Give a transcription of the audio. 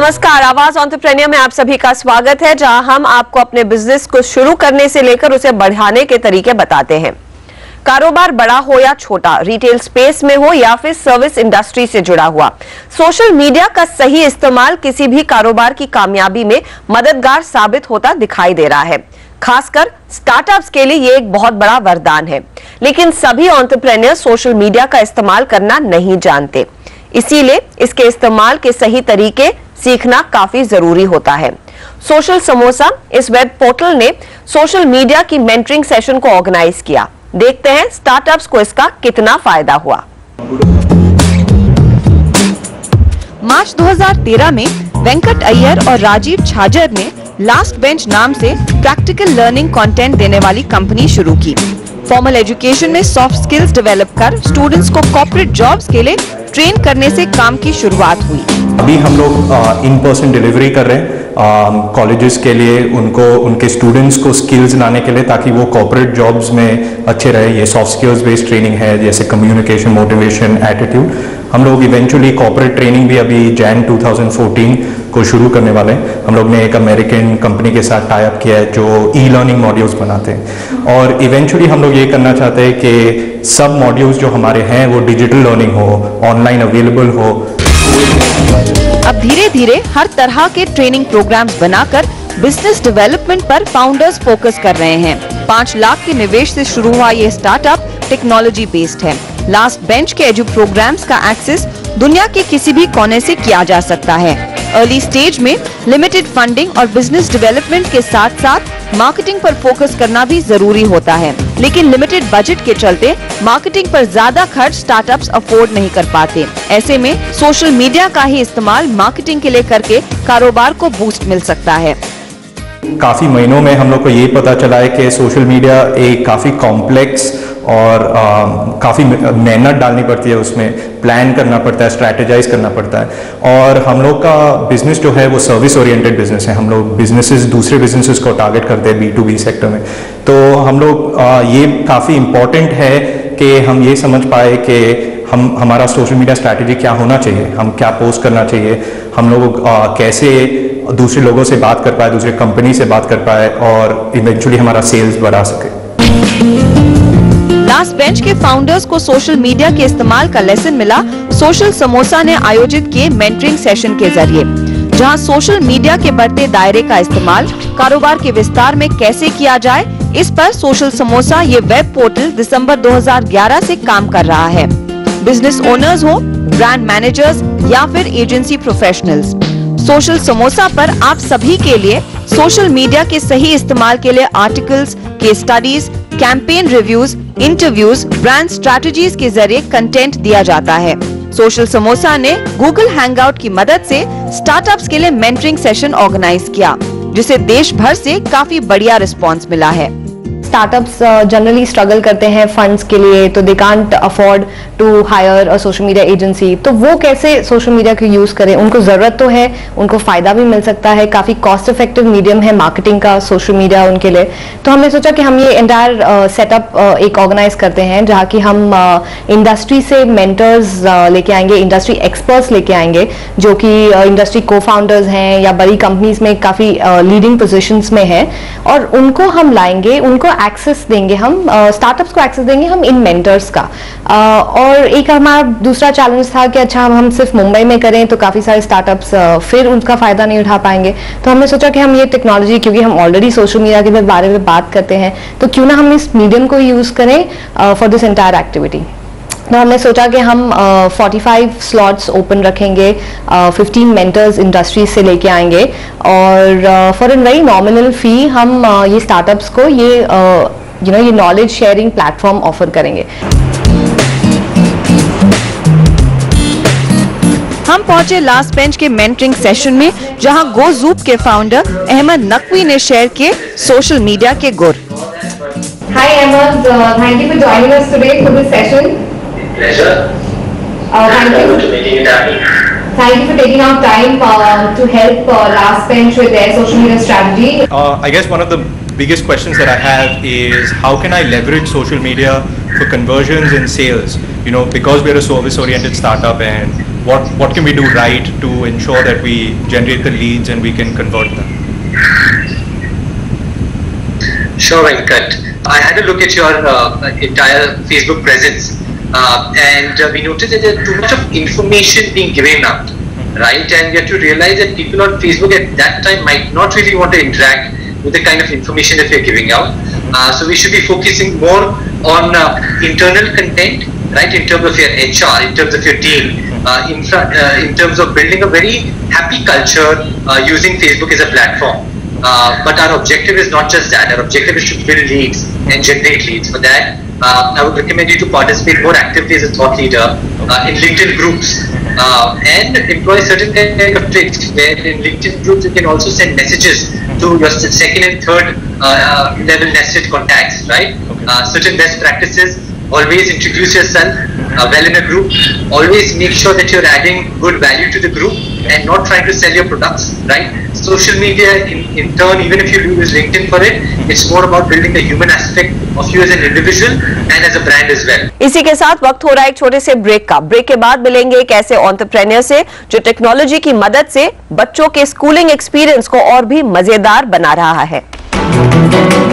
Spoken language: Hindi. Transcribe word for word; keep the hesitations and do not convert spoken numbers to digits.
नमस्कार, आवाज एंटरप्रेन्योर में आप सभी का स्वागत है, जहां हम आपको अपने बिजनेस को शुरू करने से लेकर उसे बढ़ाने के तरीके बताते हैं। कारोबार बड़ा हो या छोटा, रिटेल स्पेस में हो या फिर सर्विस इंडस्ट्री से जुड़ा हुआ, सोशल मीडिया का सही इस्तेमाल किसी भी कारोबार की कामयाबी में मददगार साबित होता दिखाई दे रहा है। खासकर स्टार्टअप्स के लिए ये एक बहुत बड़ा वरदान है, लेकिन सभी एंटरप्रेन्योर सोशल मीडिया का इस्तेमाल करना नहीं जानते। इसीलिए इसके इस्तेमाल के सही तरीके सीखना काफी जरूरी होता है। सोशल समोसा इस वेब पोर्टल ने सोशल मीडिया की मेंटरिंग सेशन को ऑर्गेनाइज किया। देखते हैं स्टार्टअप्स को इसका कितना फायदा हुआ। मार्च दो हज़ार तेरह में वेंकट अय्यर और राजीव छाजर ने लास्ट बेंच नाम से प्रैक्टिकल लर्निंग कंटेंट देने वाली कंपनी शुरू की। फॉर्मल एजुकेशन में सॉफ्ट स्किल्स डेवलप कर स्टूडेंट्स को कॉर्पोरेट जॉब्स के लिए ट्रेन करने से काम की शुरुआत हुई। अभी हम लोग इन पर्सन डिलीवरी कर रहे हैं कॉलेजेस के लिए, उनको उनके स्टूडेंट्स को स्किल्स लाने के लिए, ताकि वो कॉर्पोरेट जॉब्स में अच्छे रहे। ये सॉफ्ट स्किल्स बेस्ड ट्रेनिंग है, जैसे कम्युनिकेशन, मोटिवेशन, एटीट्यूड। हम लोग इवेंचुअली कॉर्पोरेट ट्रेनिंग भी अभी जैन दो हज़ार चौदह को शुरू करने वाले हैं। हम लोग ने एक अमेरिकन कंपनी के साथ टाई अप किया है जो ई लर्निंग मॉड्यूल्स बनाते हैं, और इवेंचुअली हम लोग ये करना चाहते हैं कि सब मॉड्यूल्स जो हमारे हैं वो डिजिटल लर्निंग हो, ऑनलाइन अवेलेबल हो। अब धीरे धीरे हर तरह के ट्रेनिंग प्रोग्राम्स बनाकर बिजनेस डेवलपमेंट पर फाउंडर्स फोकस कर रहे हैं। पाँच लाख के निवेश से शुरू हुआ ये स्टार्टअप टेक्नोलॉजी बेस्ड है। लास्ट बेंच के एजु प्रोग्राम्स का एक्सेस दुनिया के किसी भी कोने से किया जा सकता है। अर्ली स्टेज में लिमिटेड फंडिंग और बिजनेस डेवलपमेंट के साथ साथ मार्केटिंग पर फोकस करना भी जरूरी होता है, लेकिन लिमिटेड बजट के चलते मार्केटिंग पर ज्यादा खर्च स्टार्टअप्स अफोर्ड नहीं कर पाते। ऐसे में सोशल मीडिया का ही इस्तेमाल मार्केटिंग के लिए करके कारोबार को बूस्ट मिल सकता है। काफ़ी महीनों में हम लोग को ये पता चला है कि सोशल मीडिया एक काफ़ी कॉम्प्लेक्स और काफ़ी मेहनत डालनी पड़ती है, उसमें प्लान करना पड़ता है, स्ट्रैटेजाइज करना पड़ता है। और हम लोग का बिजनेस जो है वो सर्विस ओरिएंटेड बिजनेस है। हम लोग बिजनेसेस दूसरे बिजनेसेस को टारगेट करते हैं बी टू बी सेक्टर में। तो हम लोग आ, ये काफ़ी इम्पोर्टेंट है कि हम ये समझ पाए कि हम हमारा सोशल मीडिया स्ट्रैटेजी क्या होना चाहिए, हम क्या पोस्ट करना चाहिए, हम लोग आ, कैसे दूसरे लोगों से बात कर पाए, दूसरे कंपनी से बात कर पाए, और इवेंचुअली हमारा सेल्स बढ़ा सके। लास्ट बेंच के फाउंडर्स को सोशल मीडिया के इस्तेमाल का लेसन मिला सोशल समोसा ने आयोजित किए मेंटरिंग सेशन के जरिए, जहां सोशल मीडिया के बढ़ते दायरे का इस्तेमाल कारोबार के विस्तार में कैसे किया जाए, इस पर सोशल समोसा ये वेब पोर्टल दिसंबर दो हज़ार ग्यारह से काम कर रहा है। बिजनेस ओनर्स हो, ब्रांड मैनेजर्स या फिर एजेंसी प्रोफेशनल्स, सोशल समोसा पर आप सभी के लिए सोशल मीडिया के सही इस्तेमाल के लिए articles, case studies, campaign reviews, interviews, brand strategies के जरिए कंटेंट दिया जाता है। सोशल समोसा ने गूगल हैंगआउट की मदद से स्टार्टअप्स के लिए मेंटरिंग सेशन ऑर्गेनाइज किया, जिसे देश भर से काफी बढ़िया रिस्पांस मिला है। स्टार्टअप्स जनरली स्ट्रगल करते हैं फंड्स के लिए, तो they can't afford to hire a social media agency. तो वो कैसे सोशल मीडिया को यूज करें, उनको जरूरत तो है, उनको फायदा भी मिल सकता है, काफी कॉस्ट इफेक्टिव मीडियम है मार्केटिंग का सोशल मीडिया उनके लिए। तो हमने सोचा कि हम ये एंटायर सेटअप uh, एक ऑर्गेनाइज करते हैं, जहाँ की हम इंडस्ट्री uh, से मेंटर्स uh, लेके आएंगे, इंडस्ट्री एक्सपर्ट्स लेके आएंगे, जो कि इंडस्ट्री को फाउंडर्स हैं या बड़ी कंपनीज में काफी लीडिंग पोजिशंस में हैं, और उनको हम लाएंगे, उनको एक्सेस देंगे, हम स्टार्टअप्स uh, को एक्सेस देंगे हम इन मेंटर्स का। uh, और एक हमारा दूसरा चैलेंज था कि अच्छा हम सिर्फ मुंबई में करें तो काफी सारे स्टार्टअप्स uh, फिर उनका फायदा नहीं उठा पाएंगे। तो हमने सोचा कि हम ये टेक्नोलॉजी, क्योंकि हम ऑलरेडी सोशल मीडिया के बारे में बात करते हैं, तो क्यों ना हम इस मीडियम को यूज करें फॉर दिस एंटायर एक्टिविटी। तो हमने सोचा कि हम uh, पैंतालीस स्लॉट्स ओपन रखेंगे, uh, पंद्रह मेंटर्स इंडस्ट्री से लेके आएंगे, और for an very nominal fee हम uh, ये स्टार्टअप्स को ये यू नो ये नॉलेज शेयरिंग प्लेटफॉर्म ऑफर करेंगे। हम पहुंचे लास्ट बेंच के मेंटरिंग सेशन में, जहां गोजूप के फाउंडर अहमद नकवी ने शेयर किए सोशल मीडिया के गुर। Hi Ahmed, uh, thank you for joining us today for this session. Pleasure. Uh, thank Thank you you. for making it happen. Thank you for taking out time uh, to help uh, Last Bench with their social media strategy. Uh, I guess one of the biggest questions that I have is how can I leverage social media for conversions and sales? You know, because we're a service-oriented startup and what what can we do right to ensure that we generate the leads and we can convert them? Sure, Venkat. I had a look at your uh, entire Facebook presence, uh, and uh, we noticed that there's too much of information being given out, right? And you have to realize that people on Facebook at that time might not really want to interact with the kind of information that we're giving out. Uh, so we should be focusing more on uh, internal content, right? In terms of your H R, in terms of your team, uh, in, uh, in terms of building a very happy culture uh, using Facebook as a platform. Uh, but our objective is not just that. Our objective is to build leads and generate leads. For that, uh, I would recommend you to participate more actively as a thought leader uh, in LinkedIn groups uh, and employ certain kind of tricks where in LinkedIn groups you can also send messages to your second and third uh, level nested contacts, right? Uh, certain best practices. Always introduce yourself uh, well in a group. Always make sure that you're adding good value to the group and not trying to sell your products, right? Social media in, in turn, even if you use LinkedIn for it, it's more about building the human aspect of you as an individual and as a brand as well. इसी के साथ वक्त हो रहा है एक छोटे से ब्रेक का। ब्रेक के बाद मिलेंगे एक ऐसे एंटरप्रेन्योर से जो टेक्नोलॉजी की मदद से बच्चों के स्कूलिंग एक्सपीरियंस को और भी मजेदार बना रहा है।